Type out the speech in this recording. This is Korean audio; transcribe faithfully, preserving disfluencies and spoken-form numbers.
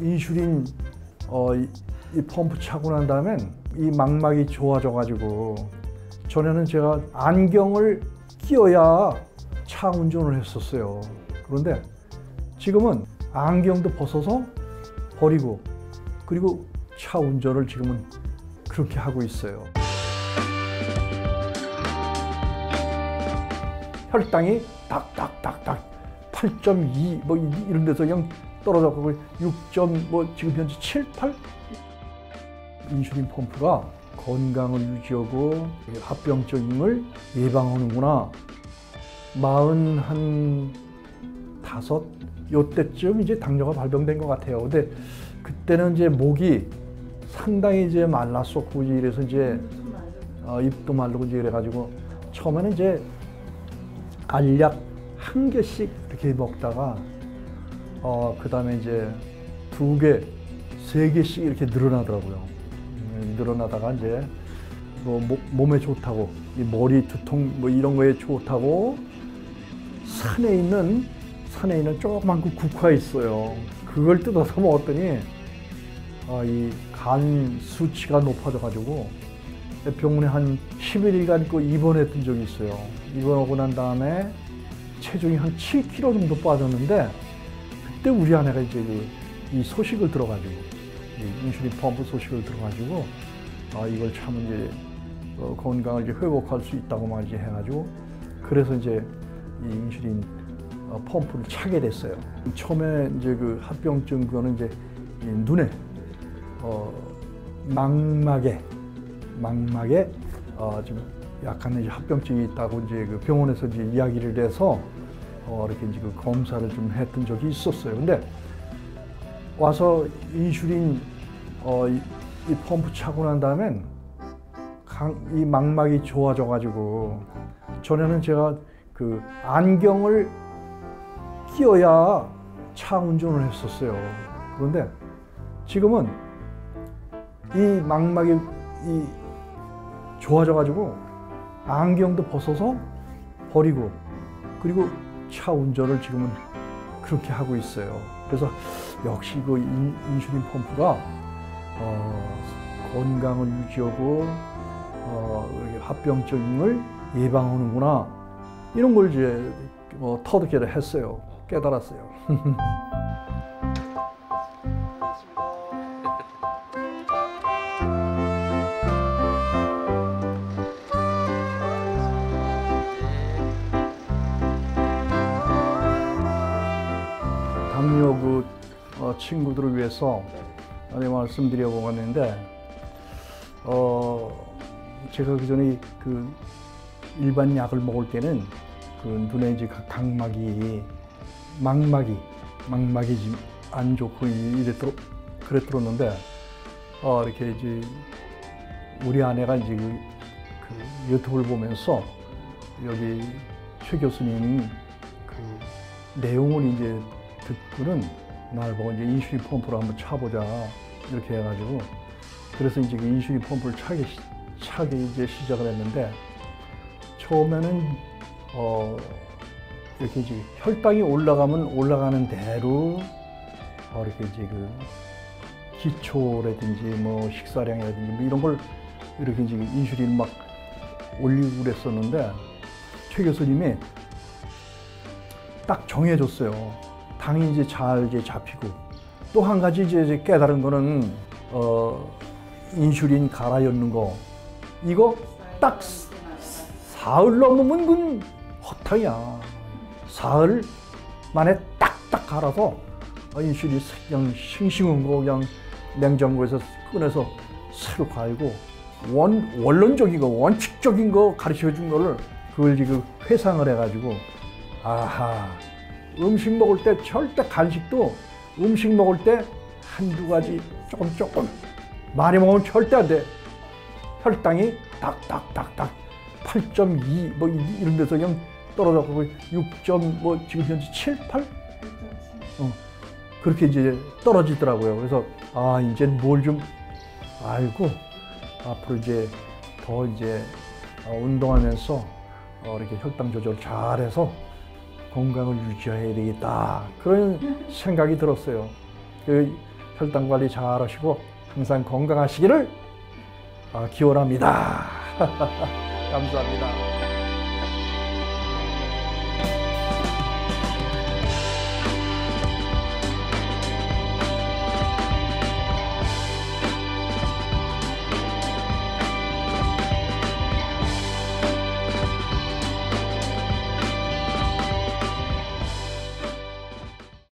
인슐린 어, 이, 이 펌프 차고 난 다음엔 이 망막이 좋아져 가지고 전에는 제가 안경을 끼어야 차 운전을 했었어요. 그런데 지금은 안경도 벗어서 버리고 그리고 차 운전을 지금은 그렇게 하고 있어요. 혈당이 딱딱딱딱 팔 점 이 뭐 이런 데서 그냥 떨어졌고 육 점 뭐 지금 현재 칠, 팔? 인슐린 펌프가 건강을 유지하고 합병증을 예방하는구나. 마흔 한 다섯 요때쯤 이제 당뇨가 발병된 것 같아요. 근데 그때는 이제 목이 상당히 이제 말랐었고 이래서 이제 어, 입도 마르고 이제 그래가지고 처음에는 이제 알약 한 개씩 이렇게 먹다가 어, 그 다음에 이제 두 개, 세 개씩 이렇게 늘어나더라고요. 음, 늘어나다가 이제 뭐 모, 몸에 좋다고, 이 머리 두통 뭐 이런 거에 좋다고 산에 있는 산에 있는 조그만 그 국화 있어요. 그걸 뜯어서 먹었더니 아, 이 간 수치가 높아져가지고 병원에 한 십일 일간 그 입원했던 적이 있어요. 입원하고 난 다음에 체중이 한 칠 킬로그램 정도 빠졌는데 그때 우리 아내가 이제 그 이 소식을 들어가지고 이 인슐린 펌프 소식을 들어가지고 아 이걸 참 이제 어, 건강을 이제 회복할 수 있다고 막 이제 해가지고 그래서 이제 이 인슐린 어, 펌프를 차게 됐어요. 처음에 이제 그 합병증 그거는 이제 이 눈에 어, 망막에 망막에 어, 좀 약간 이제 합병증이 있다고 이제 그 병원에서 이제 이야기를 해서 어, 이렇게 이제 그 검사를 좀 했던 적이 있었어요. 근데 와서 인슐린 어, 이, 이 펌프 차고 난 다음엔 강, 이 망막이 좋아져 가지고 전에는 제가 그 안경을 끼어야 차 운전을 했었어요. 그런데 지금은 이 망막이 이 좋아져 가지고 안경도 벗어서 버리고 그리고 차 운전을 지금은 그렇게 하고 있어요. 그래서 역시 그 인, 인슐린 펌프가 어, 건강을 유지하고 어, 합병증을 예방하는구나 이런 걸 이제 어, 터득게 했어요. 깨달았어요. 당뇨 그 어, 친구들을 위해서 말씀드리려고 하는데 어, 제가 그 전에 그 일반 약을 먹을 때는 그 눈에 이제 각막이 망막이 망막이 좀 안 좋고 이랬더 그랬더랬는데 어, 이렇게 이제 우리 아내가 이제 그, 그 유튜브를 보면서 여기 최 교수님 그 내용을 이제 듣고는 날 보고 이제 인슐린 펌프를 한번 차보자 이렇게 해가지고 그래서 이제 그 인슐린 펌프를 차게 차게 이제 시작을 했는데 처음에는 어 이렇게 이제 혈당이 올라가면 올라가는 대로 어 이렇게 이제 그 기초라든지 뭐 식사량이라든지 뭐 이런 걸 이렇게 이제 인슐린 막 올리고 그랬었는데 최 교수님이 딱 정해줬어요. 당이 이제 잘 이제 잡히고 또 한 가지 이제 깨달은 거는 어 인슐린 갈아 넣는 거 이거 딱 사흘 넘으면 그건 허탕이야. 사흘 만에 딱딱 갈아서 인슐린 그냥 싱싱한 거 그냥 냉장고에서 꺼내서 새로 갈고 원 원론적인 거 원칙적인 거 가르쳐 준 거를 그걸 지금 회상을 해가지고 아하. 음식 먹을 때 절대 간식도 음식 먹을 때 한두 가지 조금 조금 많이 먹으면 절대 안 돼. 혈당이 딱딱딱딱 팔 점 이 뭐 이런 데서 그냥 떨어졌고 육 점 뭐 지금 현재 칠, 팔? 어, 그렇게 이제 떨어지더라고요. 그래서 아 이제 뭘 좀 알고 앞으로 이제 더 이제 운동하면서 어, 이렇게 혈당 조절 잘해서 건강을 유지해야 되겠다 그런 생각이 들었어요. 그 혈당 관리 잘 하시고 항상 건강하시기를 기원합니다. 감사합니다.